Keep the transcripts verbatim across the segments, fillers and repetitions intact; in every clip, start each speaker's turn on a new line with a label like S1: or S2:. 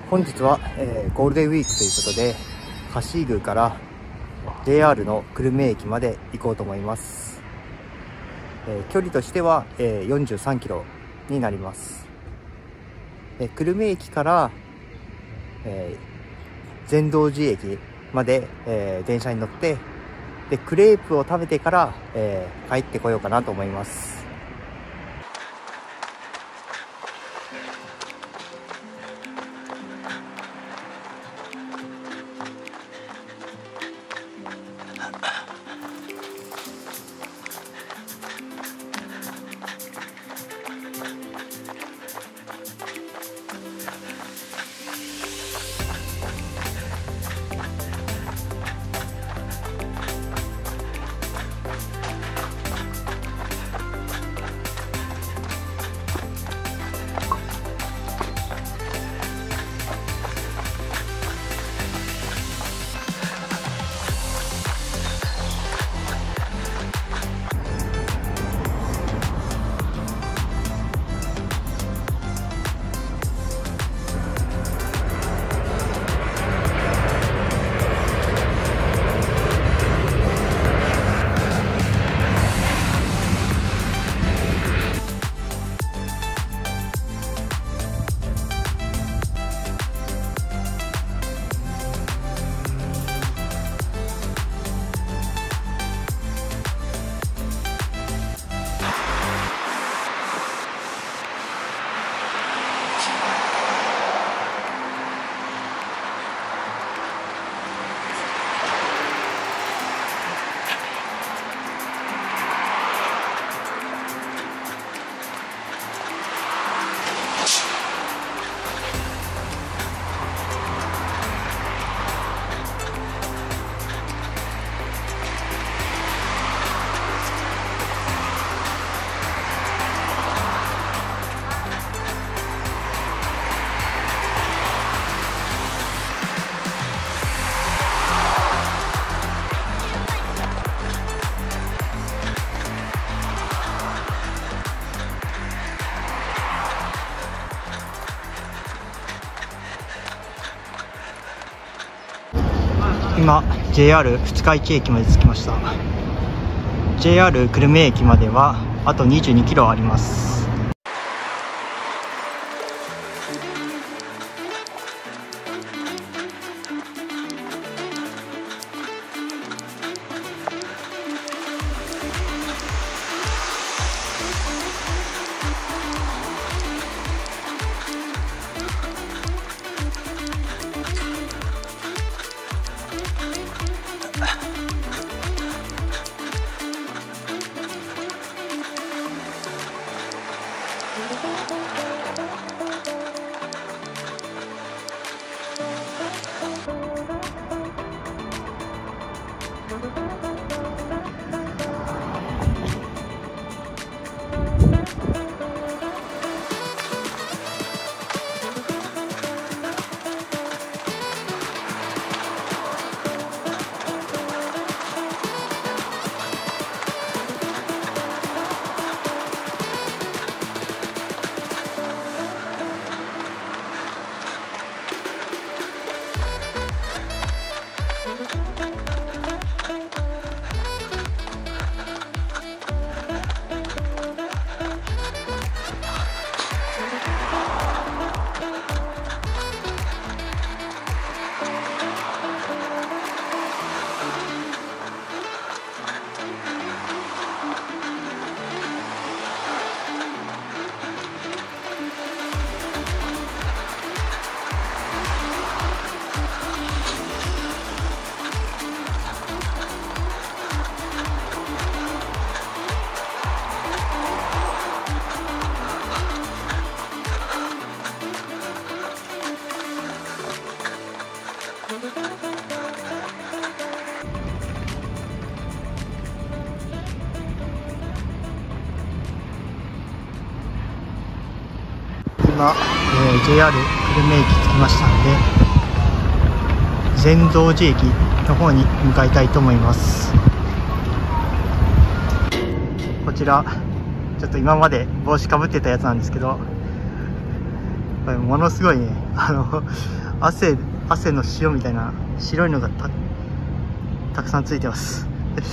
S1: 本日は、えー、ゴールデンウィークということで、橋宮から ジェイアール の久留米駅まで行こうと思います。えー、距離としては、えー、よんじゅうさんキロになります。えー、久留米駅から、えー、善道寺駅まで、えー、電車に乗って、でクレープを食べてから、えー、帰ってこようかなと思います。今 ジェイアール 二日市駅まで着きました。 ジェイアール 久留米駅まではあとにじゅうにキロあります。今、えー、ジェイアール 久留米駅着きましたので、善道寺駅の方に向かいたいと思います。こちらちょっと今まで帽子かぶってたやつなんですけど、これものすごいねあの汗汗の塩みたいな白いのが た, たくさんついてます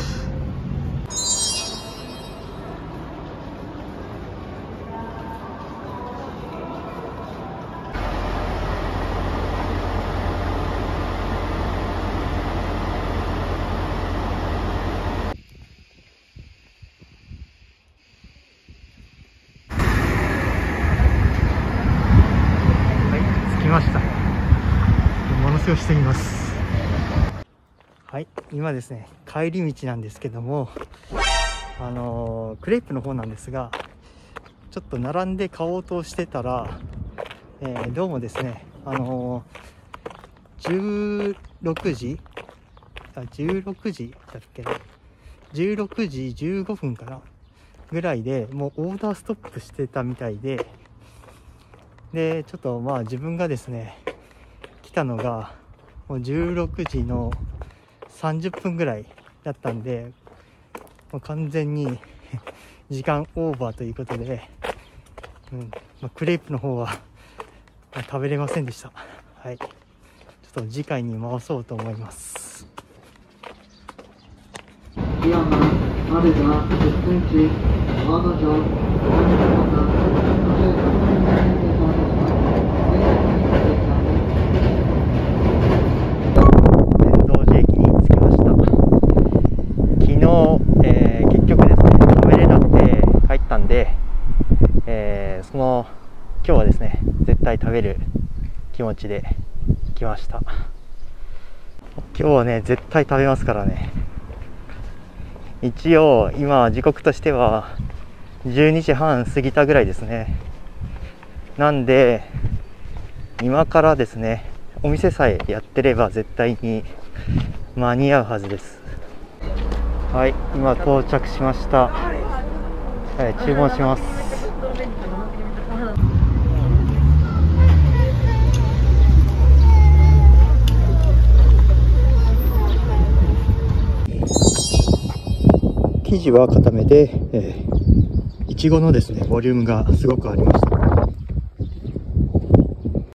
S1: 来ました。ものすごいしています。はい、今ですね、帰り道なんですけども、あのー、クレープの方なんですが、ちょっと並んで買おうとしてたら、えー、どうもですね、あのー、じゅうろくじあじゅうろくじだっけなじゅうろくじじゅうごふんかなぐらいでもうオーダーストップしてたみたいで、でちょっとまあ自分がですね来たのがもうじゅうろくじのさんじゅっぷんぐらいだったんで、もう完全に時間オーバーということで、うんまあ、クレープの方は食べれませんでした。はい、ちょっと次回に回そうと思います。
S2: 山丸がじゅっセンチ、大野城、
S1: 天童寺駅に着きました。昨日、えー、結局ですね食べれなくて帰ったんで、えー、その今日はですね絶対食べる気持ちで来ました。今日はね絶対食べますからね。一応今時刻としてはじゅうにじはん過ぎたぐらいですね。なんで今からですねお店さえやってれば絶対に間に合うはずです。はい、今到着しました。はい、注文します。生地は固めで、えー、いちごのですねボリュームがすごくありました。